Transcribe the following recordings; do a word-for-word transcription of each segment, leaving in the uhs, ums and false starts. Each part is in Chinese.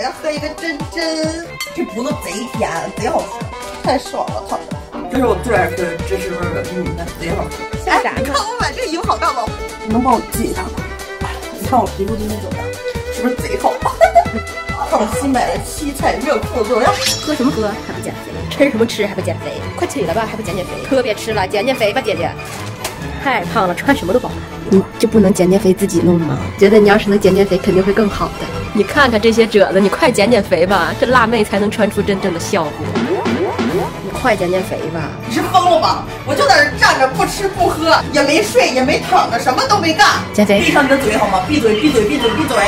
要喝一个真真，这葡萄贼甜，贼好吃，太爽了，躺着。这是我最爱喝的芝士味的玉米蛋，贼好吃。 像啥呢？ 你看我把这个衣服好看吗？你能帮我系一下吗？你看我皮肤最近怎么样？是不是贼好？看我新买的七彩热裤怎么样？ 喝什么喝还不减肥？吃什么吃还不减肥？快起来吧，还不减减肥？可别吃了，减减肥吧，姐姐。太胖了，穿什么都不好看。你就不能减减肥自己弄吗？觉得你要是能减减肥，肯定会更好的。你看看这些褶子，你快减减肥吧，这辣妹才能穿出真正的效果。你快减减肥吧！ 你是疯了吧？我就在这站着，不吃不喝，也没睡，也没躺着，什么都没干。 减肥！ 闭上你的嘴好吗？闭嘴！闭嘴！闭嘴！闭嘴！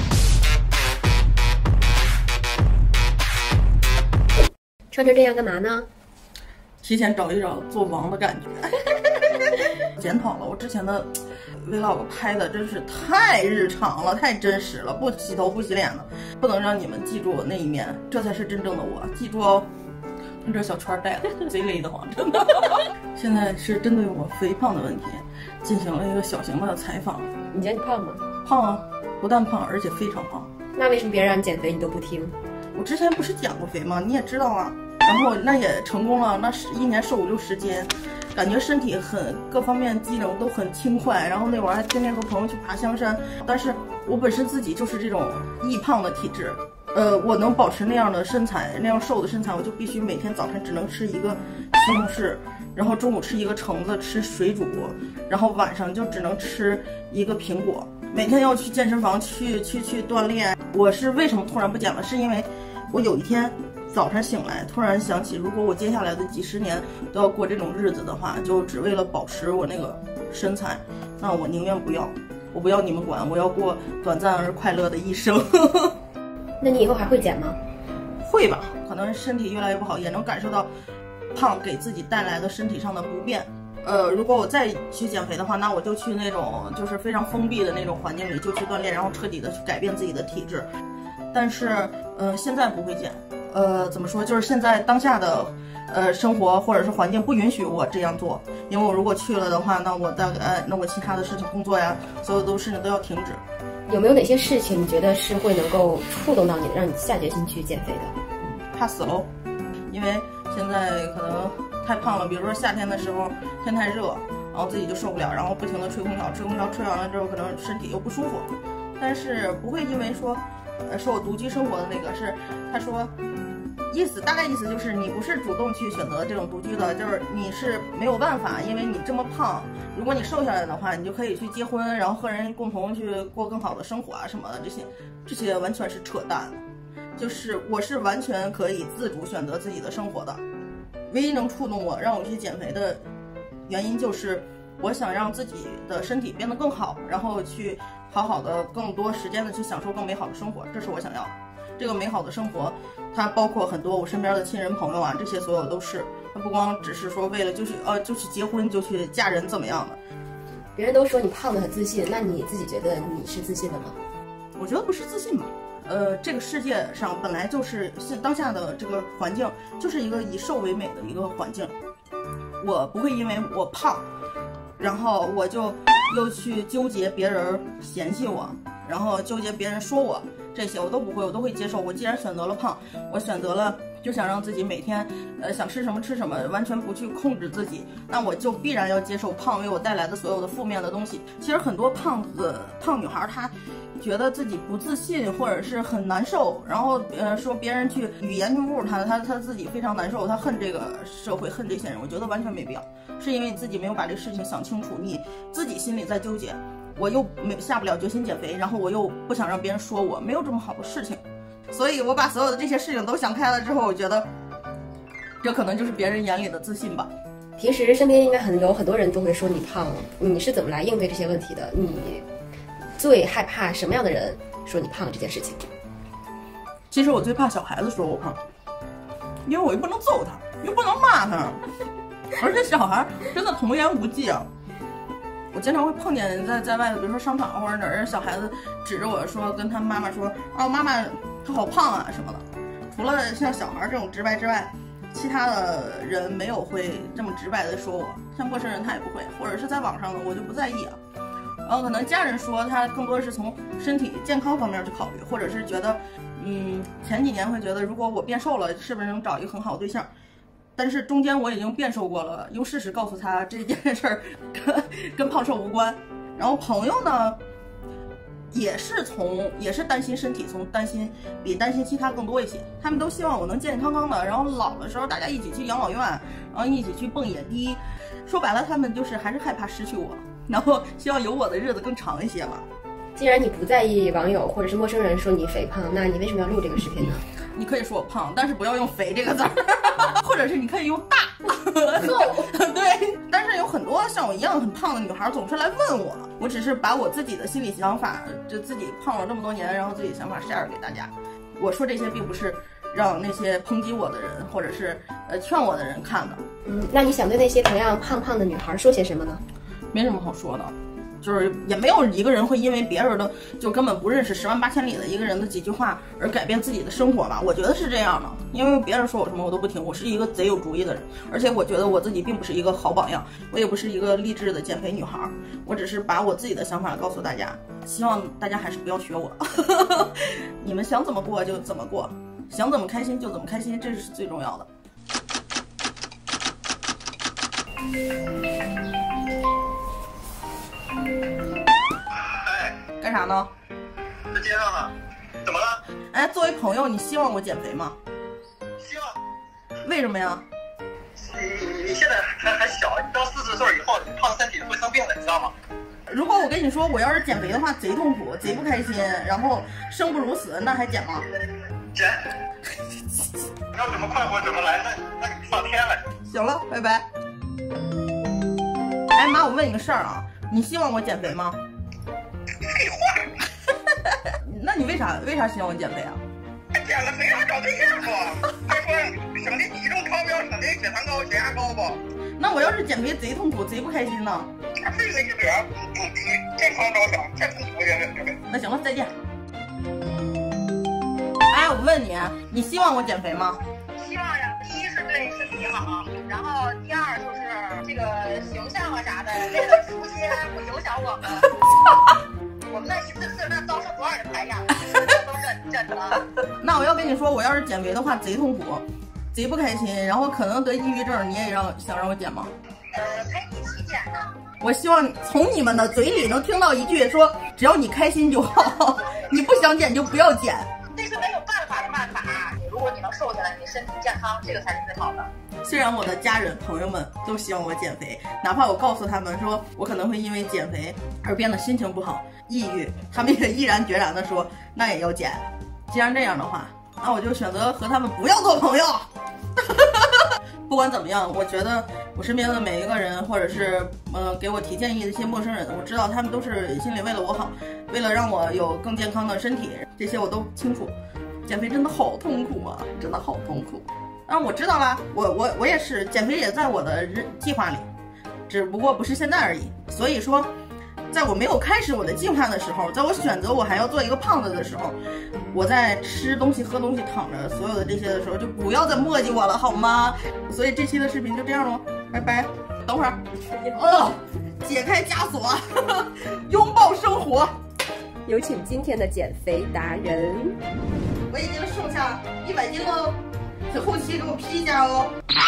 穿成这样干嘛呢？ 提前找一找做王的感觉。检讨了我之前的 vlog 拍的真是太日常了，太真实了，不洗头不洗脸的，不能让你们记住我那一面，这才是真正的我。记住哦，看这小圈带的，贼勒得慌，真的。现在是针对我肥胖的问题进行了一个小型的采访。 你觉得你胖吗？ 胖啊，不但胖，而且非常胖。 那为什么别人让你减肥你都不听？ 我之前不是减过肥吗？你也知道啊。然后那也成功了，那是一年瘦五六十斤，感觉身体很各方面机能都很轻快。然后那会儿还天天和朋友去爬香山，但是我本身自己就是这种易胖的体质，呃，我能保持那样的身材，那样瘦的身材，我就必须每天早晨只能吃一个西红柿，然后中午吃一个橙子，吃水煮，然后晚上就只能吃一个苹果。每天要去健身房去去去锻炼。我是为什么突然不减了？是因为我有一天早晨醒来，突然想起，如果我接下来的几十年都要过这种日子的话，就只为了保持我那个身材，那我宁愿不要，我不要你们管，我要过短暂而快乐的一生。 那你以后还会减吗？ 会吧，可能身体越来越不好，也能感受到胖给自己带来的身体上的不便。呃，如果我再去减肥的话，那我就去那种就是非常封闭的那种环境里，就去锻炼，然后彻底的去改变自己的体质。但是，呃，现在不会减。呃，怎么说？就是现在当下的，呃，生活或者是环境不允许我这样做，因为我如果去了的话，那我大概，那我其他的事情、工作呀，所有都甚至都要停止。 有没有哪些事情你觉得是会能够触动到你，让你下决心去减肥的？ 怕死喽，因为现在可能太胖了，比如说夏天的时候天太热，然后自己就受不了，然后不停的吹空调，吹空调吹完了之后，可能身体又不舒服，但是不会因为说。呃，是我独居生活的那个是，他说，意思大概意思就是你不是主动去选择这种独居的，就是你是没有办法，因为你这么胖，如果你瘦下来的话，你就可以去结婚，然后和人共同去过更好的生活啊什么的，这些这些完全是扯淡，就是我是完全可以自主选择自己的生活的，唯一能触动我让我去减肥的原因就是我想让自己的身体变得更好，然后去好好的更多时间的去享受更美好的生活，这是我想要的。这个美好的生活它包括很多我身边的亲人朋友啊，这些所有都是，它不光只是说为了就去呃就去结婚就去嫁人怎么样的。 别人都说你胖得很自信，那你自己觉得你是自信的吗？ 我觉得不是自信吧，呃这个世界上本来就是现当下的这个环境就是一个以瘦为美的一个环境，我不会因为我胖然后我就又去纠结别人嫌弃我，然后纠结别人说我，这些我都不会，我都会接受。我既然选择了胖，我选择了就想让自己每天呃想吃什么吃什么，完全不去控制自己，那我就必然要接受胖为我带来的所有的负面的东西。其实很多胖子胖女孩她觉得自己不自信或者是很难受，然后呃说别人去语言去侮辱她，她她自己非常难受，她恨这个社会，恨这些人，我觉得完全没必要。是因为你自己没有把这个事情想清楚，你自己心里在纠结，我又没下不了决心减肥，然后我又不想让别人说我，没有这么好的事情，所以我把所有的这些事情都想开了之后，我觉得这可能就是别人眼里的自信吧。 平时身边应该很有很多人都会说你胖，你是怎么来应对这些问题的？你最害怕什么样的人说你胖这件事情？ 其实我最怕小孩子说我胖，因为我又不能揍他，又不能骂他，而且小孩真的童言无忌啊。我经常会碰见在在外头，比如说商场或者哪儿，小孩子指着我说，跟他妈妈说：“哦，妈妈，他好胖啊什么的。”除了像小孩这种直白之外，其他的人没有会这么直白的说我。像陌生人他也不会，或者是在网上的我就不在意啊。然后可能家人说他更多是从身体健康方面去考虑，或者是觉得嗯，前几年会觉得如果我变瘦了，是不是能找一个很好的对象？但是中间我已经变瘦过了，用事实告诉他这件事儿跟跟胖瘦无关。然后朋友呢，也是从也是担心身体，从担心比担心其他更多一些。他们都希望我能健健康康的，然后老的时候大家一起去养老院，然后一起去蹦野迪。说白了，他们就是还是害怕失去我，然后希望有我的日子更长一些吧。 既然你不在意网友或者是陌生人说你肥胖，那你为什么要录这个视频呢？ 你可以说我胖，但是不要用肥这个字儿，或者是你可以用大瘦。 对，但是有很多像我一样很胖的女孩总是来问我，我只是把我自己的心理想法，就自己胖了这么多年，然后自己的想法 share 给大家。我说这些并不是让那些抨击我的人或者是呃劝我的人看的。 嗯，那你想对那些同样胖胖的女孩说些什么呢？ 没什么好说的。就是也没有一个人会因为别人的就根本不认识十万八千里的一个人的几句话而改变自己的生活吧，我觉得是这样的。因为别人说我什么我都不听，我是一个贼有主意的人，而且我觉得我自己并不是一个好榜样，我也不是一个励志的减肥女孩，我只是把我自己的想法告诉大家，希望大家还是不要学我。你们想怎么过就怎么过，想怎么开心就怎么开心，这是最重要的。干啥呢？ 在街上呢。怎么了？ 哎，作为朋友，你希望我减肥吗？ 希望。 为什么呀？ 你你你现在还还小，你到四十岁以后，你胖身体会生病的，你知道吗？ 如果我跟你说我要是减肥的话，贼痛苦，贼不开心，然后生不如死，那还减吗？ 减。你要怎么快活怎么来，那那你上天了。 行了，拜拜。哎妈，我问你个事儿啊，你希望我减肥吗？ 废话。 那你为啥为啥希望我减肥啊？ 减了没法找对象不？他说省的体重超标，省的血糖高、血压高不？ 那我要是减肥贼痛苦、贼不开心呢？ 这个就表主题健康着想，太痛苦了。 那行了，再见。哎，我问你，你希望我减肥吗？ 希望呀，一是对身体好，然后第二就是这个形象啊啥的，为了出街不影响我们。我们那一次次那遭受多少人排呀，都忍忍了。 那我要跟你说，我要是减肥的话，贼痛苦，贼不开心，然后可能得抑郁症。你也让想让我减吗？ 呃，陪你一起减呢。 我希望从你们的嘴里能听到一句说，只要你开心就好，你不想减就不要减。 这是没有办法的办法。如果你能瘦下来，你身体健康，这个才是最好的。 虽然我的家人朋友们都希望我减肥，哪怕我告诉他们说我可能会因为减肥而变得心情不好、抑郁，他们也毅然决然的说那也要减。既然这样的话，那我就选择和他们不要做朋友。不管怎么样，我觉得我身边的每一个人，或者是呃给我提建议的一些陌生人，我知道他们都是心里为了我好，为了让我有更健康的身体，这些我都清楚。减肥真的好痛苦啊，真的好痛苦。啊，我知道啦，我我我也是减肥，也在我的日计划里，只不过不是现在而已。所以说，在我没有开始我的计划的时候，在我选择我还要做一个胖子的时候，我在吃东西、喝东西、躺着所有的这些的时候，就不要再磨叽我了，好吗？所以这期的视频就这样喽，拜拜。等会儿，哦，解开枷锁，拥抱生活。 有请今天的减肥达人。 我已经瘦下一百斤喽。请后期给我 P 一下哦！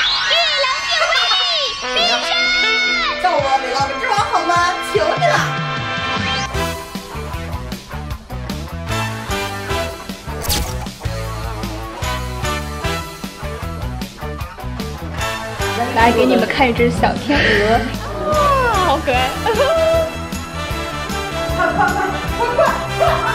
月亮月亮，叫我美老之王好吗？求你了！ 来给你们看一只小天鹅，哇，好可爱！ 快快快快快快！